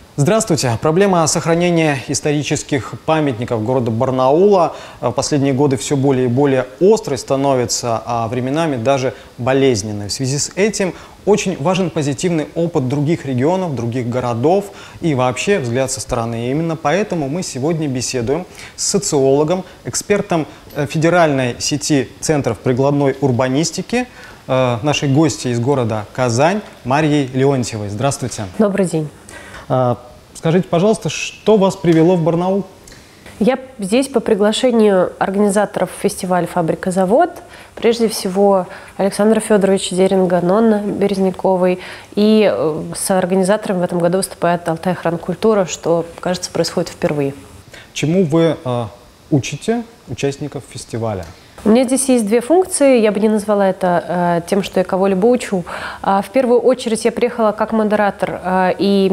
Здравствуйте. Проблема сохранения исторических памятников города Барнаула в последние годы все более и более острой становится, а временами даже болезненной. В связи с этим очень важен позитивный опыт других регионов, других городов и вообще взгляд со стороны. И именно поэтому мы сегодня беседуем с социологом, экспертом федеральной сети центров прикладной урбанистики, нашей гости из города Казань Марьей Леонтьевой. Здравствуйте. Добрый день. Скажите, пожалуйста, что вас привело в Барнаул? Я здесь по приглашению организаторов фестиваля «Фабрика-завод», прежде всего Александра Федоровича Деринга, Нонны Березняковой, и с организатором в этом году выступает Алтай-Хран-Культура, что, кажется, происходит впервые. Чему вы учите участников фестиваля? У меня здесь есть две функции, я бы не назвала это тем, что я кого-либо учу. В первую очередь я приехала как модератор и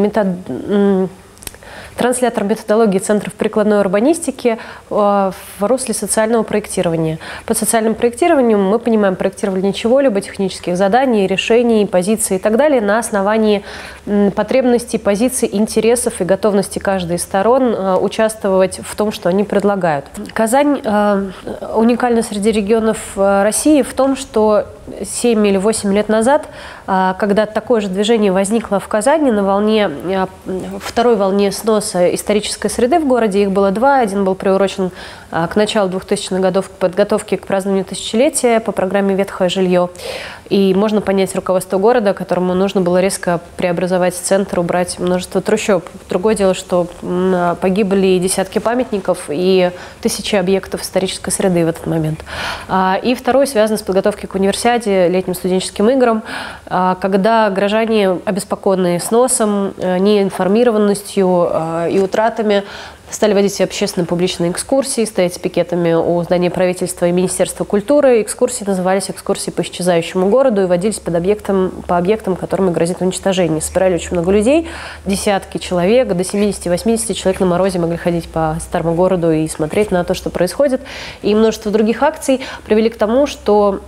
транслятор методологии центров прикладной урбанистики в русле социального проектирования. Под социальным проектированием мы понимаем проектирование чего-либо, технических заданий, решений, позиций и так далее на основании потребностей, позиций, интересов и готовности каждой из сторон участвовать в том, что они предлагают. Казань уникальна среди регионов России в том, что 7 или 8 лет назад, когда такое же движение возникло в Казани на второй волне сноса исторической среды в городе, их было два. Один был приурочен к началу 2000-х годов к подготовке к празднованию тысячелетия по программе «Ветхое жилье». И можно понять руководство города, которому нужно было резко преобразовать центр, убрать множество трущоб. Другое дело, что погибли десятки памятников и тысячи объектов исторической среды в этот момент. И второй связан с подготовкой к универсиаде, летним студенческим играм, когда горожане, обеспокоенные сносом, неинформированностью и утратами, стали водить общественные публичные экскурсии, стоять с пикетами у здания правительства и Министерства культуры. Экскурсии назывались экскурсии по исчезающему городу и водились по объектам, которым грозит уничтожение. Собирали очень много людей, десятки человек, до 70-80 человек на морозе могли ходить по старому городу и смотреть на то, что происходит. И множество других акций привели к тому, что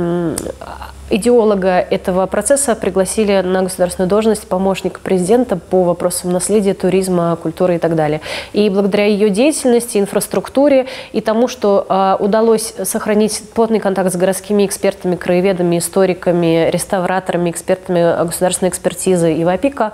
идеолога этого процесса пригласили на государственную должность помощника президента по вопросам наследия, туризма, культуры и так далее. И благодаря ее деятельности, инфраструктуре и тому, что удалось сохранить плотный контакт с городскими экспертами, краеведами, историками, реставраторами, экспертами государственной экспертизы и ВАПИКа,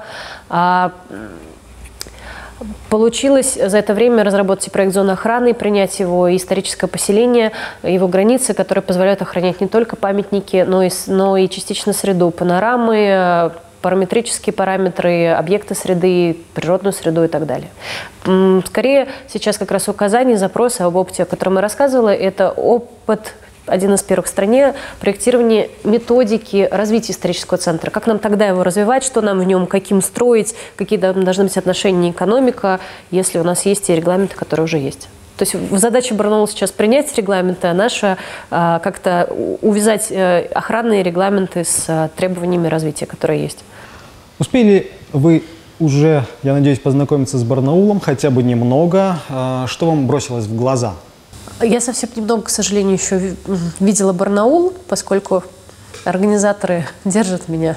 получилось за это время разработать проект зоны охраны, принять его историческое поселение, его границы, которые позволяют охранять не только памятники, но и частично среду, панорамы, параметрические параметры, объекты среды, природную среду и так далее. Скорее, сейчас как раз у Казани запросы об опыте, о котором я рассказывала, это опыт, один из первых в стране, проектирование методики развития исторического центра. Как нам тогда его развивать, что нам в нем, каким строить, какие должны быть отношения экономика, если у нас есть те регламенты, которые уже есть. То есть задача Барнаула сейчас принять регламенты, а наша как-то увязать охранные регламенты с требованиями развития, которые есть. Успели вы уже, я надеюсь, познакомиться с Барнаулом хотя бы немного? Что вам бросилось в глаза? Я совсем немного, к сожалению, еще видела Барнаул, поскольку организаторы держат меня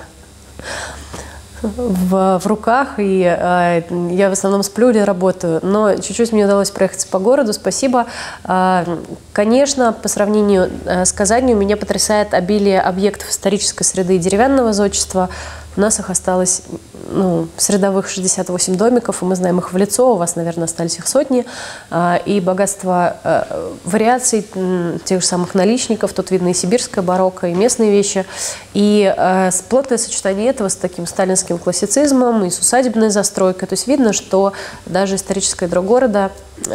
в руках, и я в основном сплю или работаю. Но чуть-чуть мне удалось проехаться по городу, спасибо. Конечно, по сравнению с Казанью меня потрясает обилие объектов исторической среды и деревянного зодчества. У нас их осталось средовых 68 домиков, и мы знаем их в лицо, у вас, наверное, остались их сотни. И богатство вариаций тех же самых наличников, тут видно и сибирское барокко, и местные вещи. И плотное сочетание этого с таким сталинским классицизмом и с усадебной застройкой. То есть видно, что даже историческое ядро города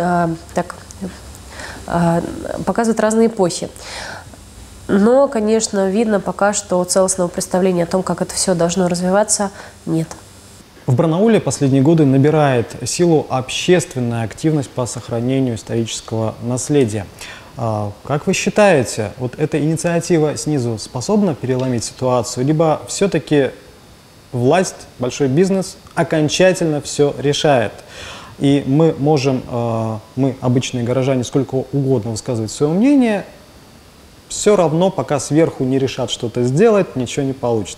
показывает разные эпохи. Но, конечно, видно пока, что целостного представления о том, как это все должно развиваться, нет. В Барнауле последние годы набирает силу общественная активность по сохранению исторического наследия. Как вы считаете, вот эта инициатива снизу способна переломить ситуацию, либо все-таки власть, большой бизнес окончательно все решает? И мы можем, мы, обычные горожане, сколько угодно высказывать свое мнение, все равно, пока сверху не решат что-то сделать, ничего не получится.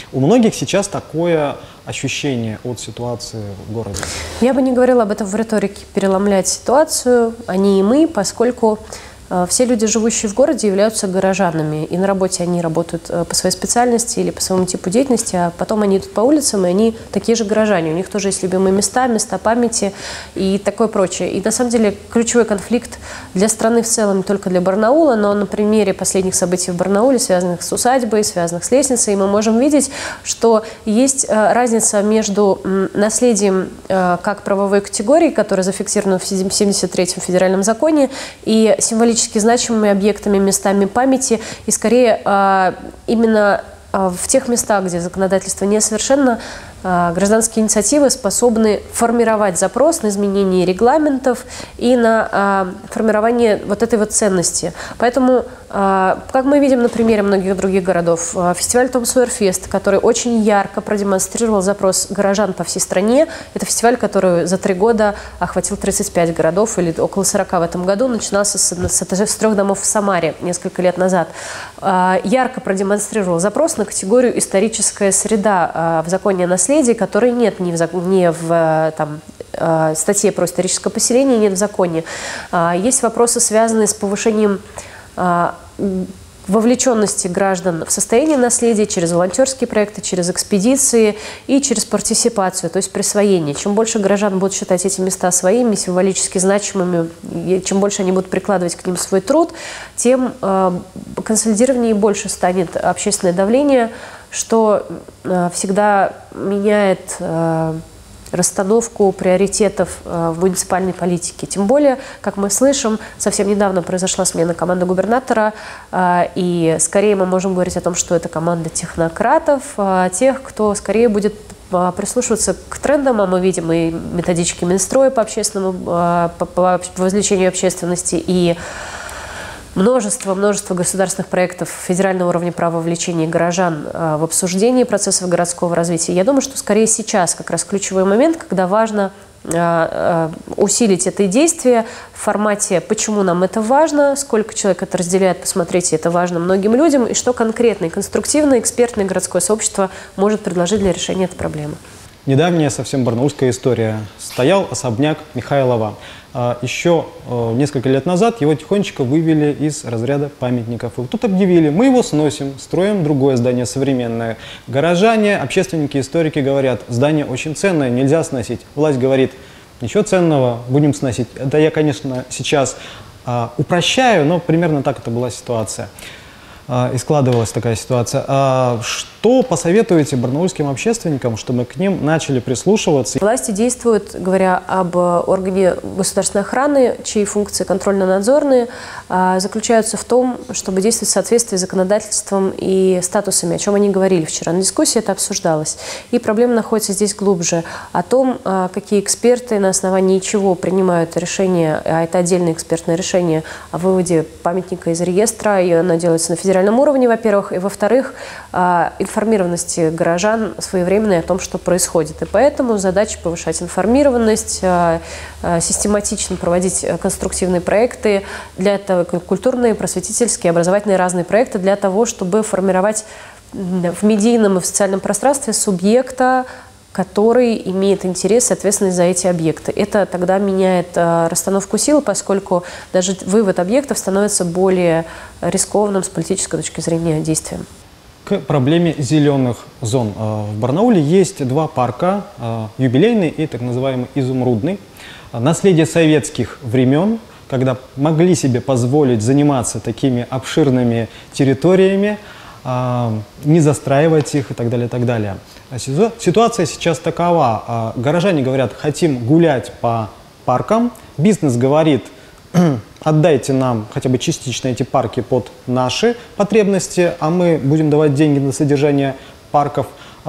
У многих сейчас такое ощущение от ситуации в городе. Я бы не говорила об этом в риторике, переломлять ситуацию, они и мы, поскольку все люди, живущие в городе, являются горожанами. И на работе они работают по своей специальности или по своему типу деятельности, а потом они идут по улицам, и они такие же горожане. У них тоже есть любимые места, места памяти и такое прочее. И на самом деле ключевой конфликт для страны в целом, не только для Барнаула, но на примере последних событий в Барнауле, связанных с усадьбой, связанных с лестницей, мы можем видеть, что есть разница между наследием как правовой категории, которая зафиксирована в 73-м федеральном законе, и символически значимыми объектами, местами памяти, и скорее именно в тех местах, где законодательство несовершенно, гражданские инициативы способны формировать запрос на изменение регламентов и на формирование вот этой вот ценности. Поэтому, как мы видим на примере многих других городов, фестиваль Том Сойер Фест, который очень ярко продемонстрировал запрос горожан по всей стране, это фестиваль, который за 3 года охватил 35 городов или около 40 в этом году, начинался с 3 домов в Самаре несколько лет назад. Ярко продемонстрировал запрос на категорию «историческая среда» в законе о наследии, которой нет ни в статье про историческое поселение, нет в законе. Есть вопросы, связанные с повышением вовлеченности граждан в состояние наследия через волонтерские проекты, через экспедиции и через партиципацию, то есть присвоение. Чем больше горожан будут считать эти места своими, символически значимыми, чем больше они будут прикладывать к ним свой труд, тем консолидированнее и больше станет общественное давление, что всегда меняет расстановку приоритетов в муниципальной политике. Тем более, как мы слышим, совсем недавно произошла смена команды губернатора, и скорее мы можем говорить о том, что это команда технократов, тех, кто скорее будет прислушиваться к трендам, а мы видим и методички Минстроя по по вовлечению общественности, и множество государственных проектов федерального уровня права вовлечения горожан в обсуждении процессов городского развития. Я думаю, что скорее сейчас как раз ключевой момент, когда важно усилить это действие в формате «почему нам это важно?», сколько человек это разделяет, посмотрите, это важно многим людям, и что конкретно и конструктивно экспертное городское сообщество может предложить для решения этой проблемы. Недавняя совсем барнаульская история. Стоял особняк Михайлова. Еще несколько лет назад его тихонечко вывели из разряда памятников. И тут объявили: мы его сносим, строим другое здание современное. Горожане, общественники, историки говорят: здание очень ценное, нельзя сносить. Власть говорит: ничего ценного, будем сносить. Это я, конечно, сейчас упрощаю, но примерно так это была ситуация. И складывалась такая ситуация. Что посоветуете барнаульским общественникам, чтобы к ним начали прислушиваться? Власти действуют, говоря об органе государственной охраны, чьи функции контрольно-надзорные, заключаются в том, чтобы действовать в соответствии с законодательством и статусами, о чем они говорили вчера. На дискуссии это обсуждалось. И проблема находится здесь глубже. О том, какие эксперты на основании чего принимают решение, а это отдельное экспертное решение о выводе памятника из реестра, и оно делается на федеральном уровне, во-первых, и во-вторых, информированности горожан своевременной о том, что происходит. И поэтому задача повышать информированность, систематично проводить конструктивные проекты, для этого культурные, просветительские, образовательные разные проекты для того, чтобы формировать в медийном и в социальном пространстве субъекта, который имеет интерес и ответственность за эти объекты. Это тогда меняет расстановку сил, поскольку даже вывод объектов становится более рискованным с политической точки зрения действием. К проблеме зеленых зон. В Барнауле есть 2 парка, юбилейный и так называемый изумрудный. Наследие советских времен, когда могли себе позволить заниматься такими обширными территориями, не застраивать их и так далее, и так далее. Ситуация сейчас такова. Горожане говорят: хотим гулять по паркам. Бизнес говорит: отдайте нам хотя бы частично эти парки под наши потребности, а мы будем давать деньги на содержание парков.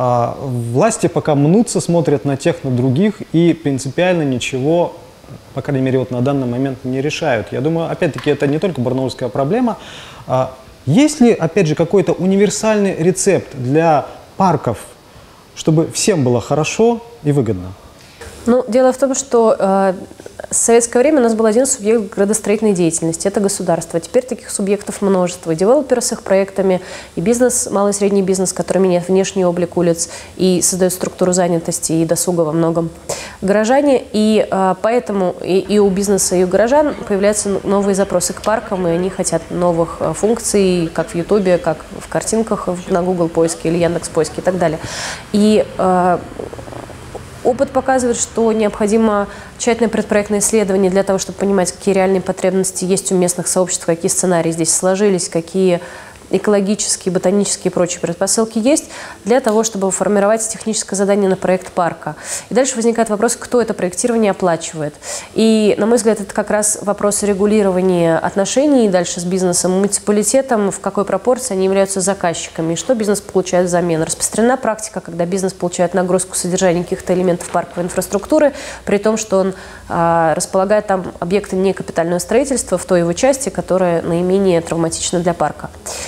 Власти пока мнутся, смотрят на тех, на других и принципиально ничего, по крайней мере, вот на данный момент не решают. Я думаю, опять-таки, это не только барнаульская проблема. Есть ли, опять же, какой-то универсальный рецепт для парков, чтобы всем было хорошо и выгодно? Ну, дело в том, что в советское время у нас был один субъект градостроительной деятельности – это государство. Теперь таких субъектов множество. И девелоперы с их проектами, и бизнес, малый и средний бизнес, который меняет внешний облик улиц и создает структуру занятости и досуга во многом. Горожане, и поэтому и у бизнеса, и у горожан появляются новые запросы к паркам, и они хотят новых функций, как в Ютубе, как в картинках на Google поиске или Яндекс поиске и так далее. И опыт показывает, что необходимо тщательное предпроектное исследование для того, чтобы понимать, какие реальные потребности есть у местных сообществ, какие сценарии здесь сложились, какие экологические, ботанические и прочие предпосылки есть для того, чтобы формировать техническое задание на проект парка. И дальше возникает вопрос, кто это проектирование оплачивает. И, на мой взгляд, это как раз вопрос регулирования отношений дальше с бизнесом, муниципалитетом, в какой пропорции они являются заказчиками, и что бизнес получает взамен. Распространена практика, когда бизнес получает нагрузку содержания каких-то элементов парковой инфраструктуры, при том, что он располагает там объекты некапитального строительства в той его части, которая наименее травматична для парка.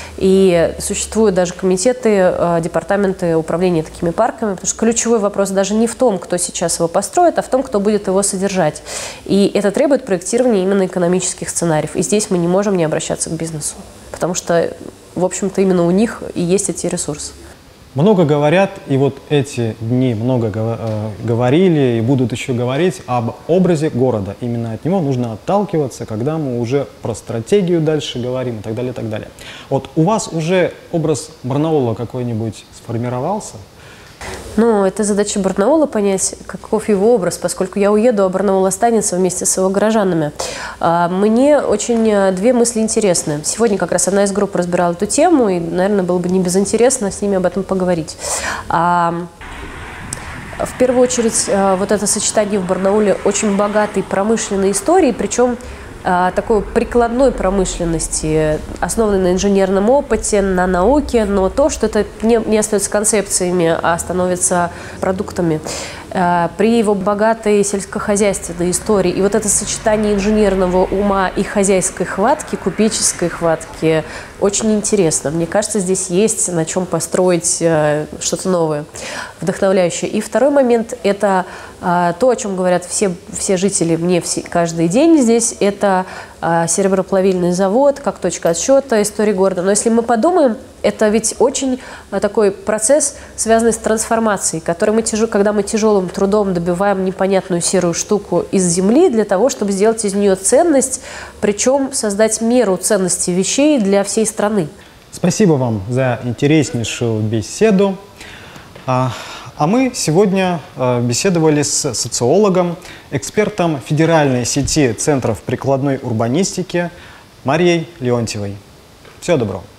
И существуют даже комитеты, департаменты управления такими парками, потому что ключевой вопрос даже не в том, кто сейчас его построит, а в том, кто будет его содержать. И это требует проектирования именно экономических сценариев. И здесь мы не можем не обращаться к бизнесу, потому что, в общем-то, именно у них и есть эти ресурсы. Много говорят, и вот эти дни много говорили и будут еще говорить об образе города. Именно от него нужно отталкиваться, когда мы уже про стратегию дальше говорим и так далее, и так далее. Вот у вас уже образ Барнаула какой-нибудь сформировался? Ну, это задача Барнаула понять, каков его образ, поскольку я уеду, а Барнаул останется вместе с его горожанами. Мне очень две мысли интересны. Сегодня как раз одна из групп разбирала эту тему, и, наверное, было бы не безинтересно с ними об этом поговорить. В первую очередь, вот это сочетание в Барнауле очень богатой промышленной истории, причем такой прикладной промышленности, основанной на инженерном опыте, на науке, но то, что это не остается концепциями, а становится продуктами. При его богатой сельскохозяйственной истории. И вот это сочетание инженерного ума и хозяйской хватки, купеческой хватки, очень интересно. Мне кажется, здесь есть на чем построить что-то новое, вдохновляющее. И второй момент – это то, о чем говорят все жители каждый день здесь, это сереброплавильный завод, как точка отсчета истории города. Но если мы подумаем, это ведь очень такой процесс, связанный с трансформацией, когда мы тяжелым трудом добиваем непонятную серую штуку из земли для того, чтобы сделать из нее ценность, причем создать меру ценности вещей для всей страны. Спасибо вам за интереснейшую беседу. А мы сегодня беседовали с социологом, экспертом федеральной сети центров прикладной урбанистики Марией Леонтьевой. Всего доброго.